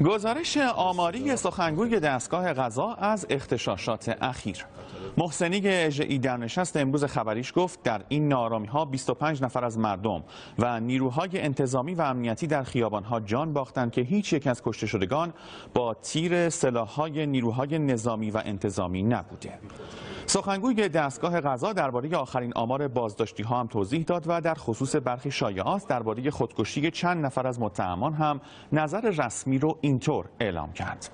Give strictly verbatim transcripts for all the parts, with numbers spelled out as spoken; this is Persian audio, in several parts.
گزارش آماری سخنگوی دستگاه قضا از اغتشاشات اخیر. محسنی اژه‌ای در نشست امروز خبریش گفت در این ناآرامی‌ها بیست و پنج نفر از مردم و نیروهای انتظامی و امنیتی در خیابان‌ها جان باختند که هیچ یک از کشته شدگان با تیر سلاح‌های نیروهای نظامی و انتظامی نبوده. سخنگوی دستگاه قضا درباره آخرین آمار بازداشتی‌ها هم توضیح داد و در خصوص برخی شایعات درباره خودکشی چند نفر از متهمان هم نظر رسمی رو اینطور اعلام کرد.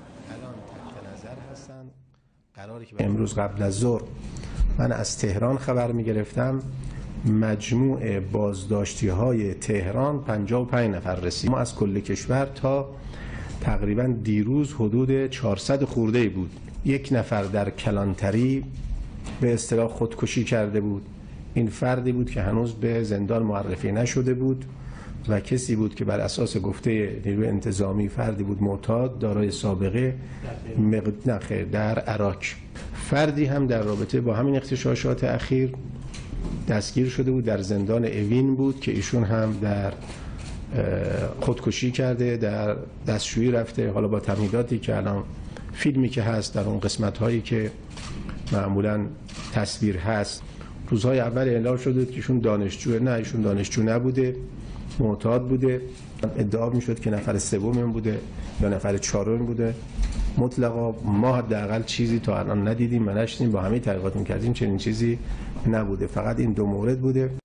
امروز قبل از ظهر من از تهران خبر می گرفتم مجموع بازداشتی های تهران پنجاه و پنج نفر رسید. ما از کل کشور تا تقریبا دیروز حدود چهارصد خورده بود. یک نفر در کلانتری به اصطلاح خودکشی کرده بود. این فردی بود که هنوز به زندان معرفی نشده بود و کسی بود که بر اساس گفته نیروی انتظامی فردی بود معتاد دارای سابقه مقنخه در عراق. فردی هم در رابطه با همین اغتشاشات اخیر دستگیر شده بود، در زندان اوین بود که ایشون هم در خودکشی کرده، در دستشویی رفته. حالا با تمهیداتی که الان فیلمی که هست در اون قسمت هایی که معمولا تصویر هست، روزهای اول اعلام شده که ایشون دانشجوه. نه، ایشون دانشجو نبوده، معتاد بوده. ادعا میشد که نفر سوم بوده یا نفر چهارم بوده. مطلقا ما حداقل چیزی تا الان ندیدیم و نشنیدیم، با همه تحقیقات می‌کردیم چنین چیزی نبوده. فقط این دو مورد بوده.